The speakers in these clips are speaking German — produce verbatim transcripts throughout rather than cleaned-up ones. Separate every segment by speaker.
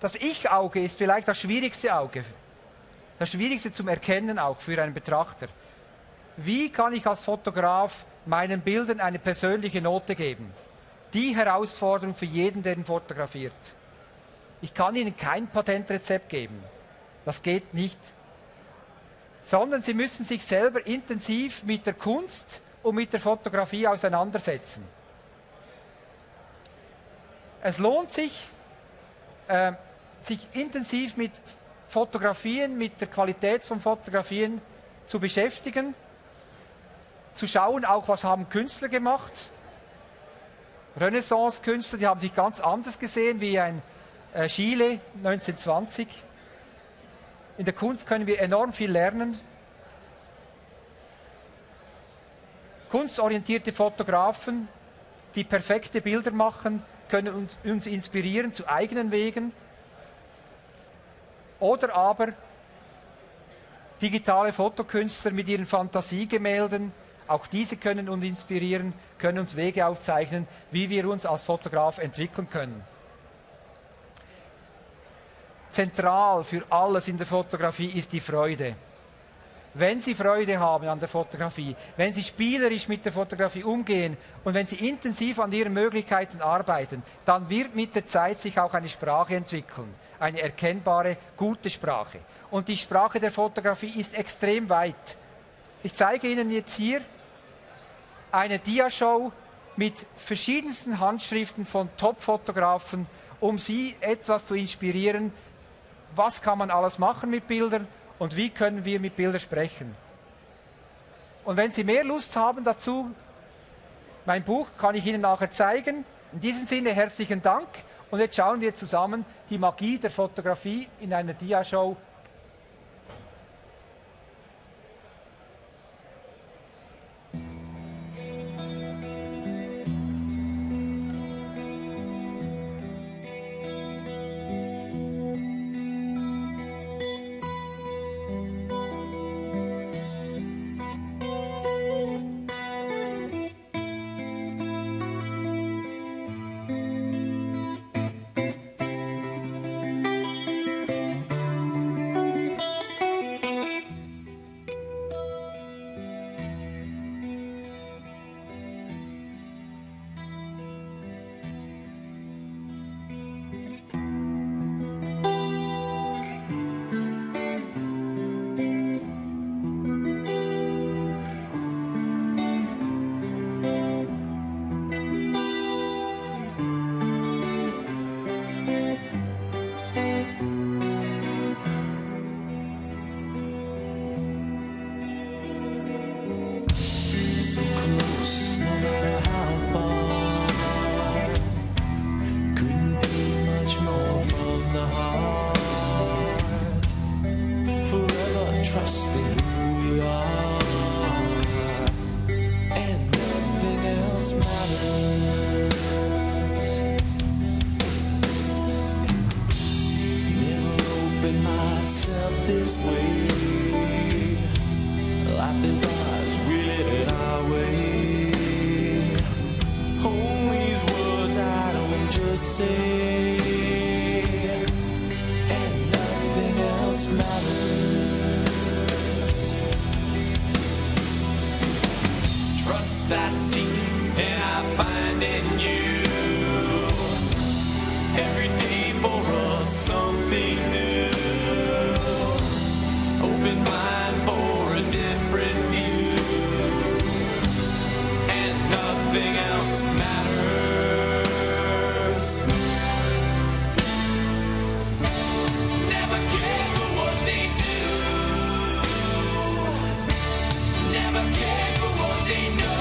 Speaker 1: das Ich-Auge ist vielleicht das schwierigste Auge. Das Schwierigste zum Erkennen auch für einen Betrachter. Wie kann ich als Fotograf meinen Bildern eine persönliche Note geben? Die Herausforderung für jeden, der ihn fotografiert. Ich kann Ihnen kein Patentrezept geben. Das geht nicht. Sondern Sie müssen sich selber intensiv mit der Kunst und mit der Fotografie auseinandersetzen. Es lohnt sich, äh, sich intensiv mit Fotografien, mit der Qualität von Fotografien zu beschäftigen, zu schauen, auch was haben Künstler gemacht. Renaissance-Künstler, die haben sich ganz anders gesehen, wie ein äh, Schiele neunzehnhundertzwanzig. In der Kunst können wir enorm viel lernen. Kunstorientierte Fotografen, die perfekte Bilder machen, können uns, uns inspirieren zu eigenen Wegen. Oder aber digitale Fotokünstler mit ihren Fantasiegemälden, auch diese können uns inspirieren, können uns Wege aufzeichnen, wie wir uns als Fotograf entwickeln können. Zentral für alles in der Fotografie ist die Freude. Wenn Sie Freude haben an der Fotografie, wenn Sie spielerisch mit der Fotografie umgehen und wenn Sie intensiv an Ihren Möglichkeiten arbeiten, dann wird mit der Zeit sich auch eine Sprache entwickeln, eine erkennbare, gute Sprache. Und die Sprache der Fotografie ist extrem weit. Ich zeige Ihnen jetzt hier eine Diashow mit verschiedensten Handschriften von Top-Fotografen, um Sie etwas zu inspirieren, was kann man alles machen mit Bildern und wie können wir mit Bildern sprechen. Und wenn Sie mehr Lust haben dazu, mein Buch kann ich Ihnen nachher zeigen. In diesem Sinne herzlichen Dank und jetzt schauen wir zusammen die Magie der Fotografie in einer Diashow.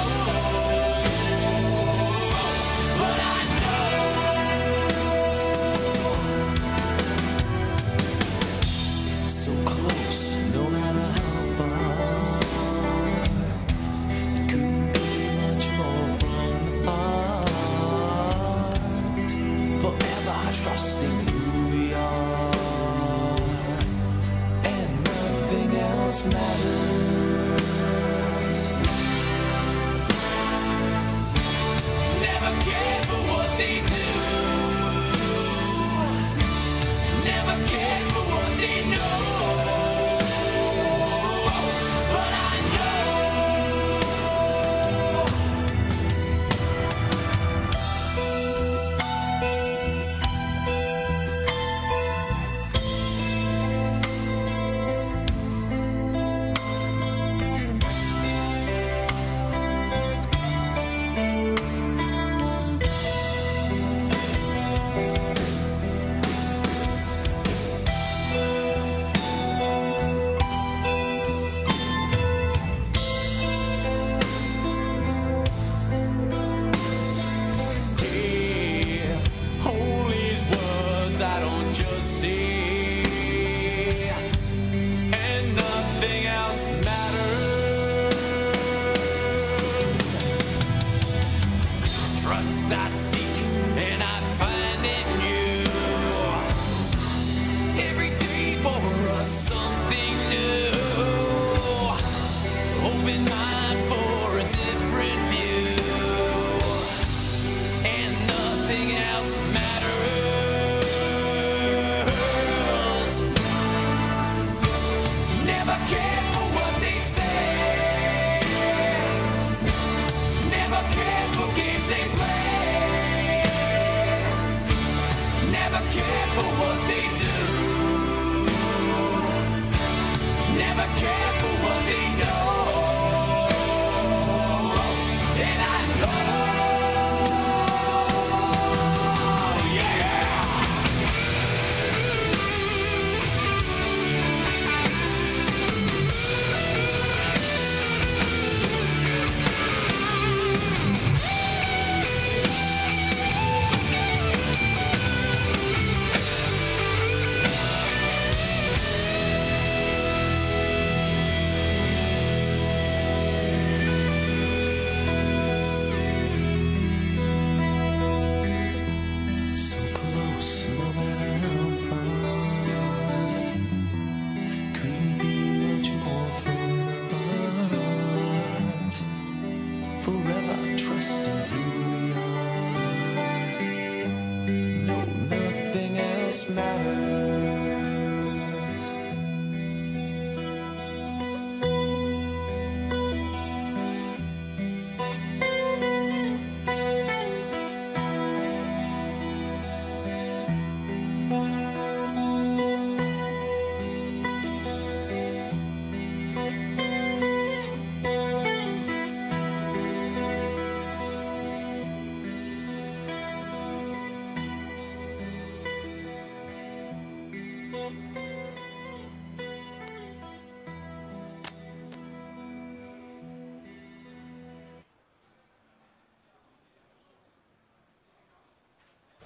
Speaker 2: But I know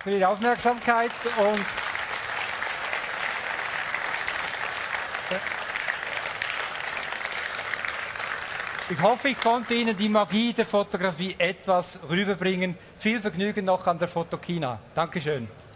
Speaker 1: für Ihre Aufmerksamkeit und ich hoffe, ich konnte Ihnen die Magie der Fotografie etwas rüberbringen. Viel Vergnügen noch an der Fotokina. Dankeschön.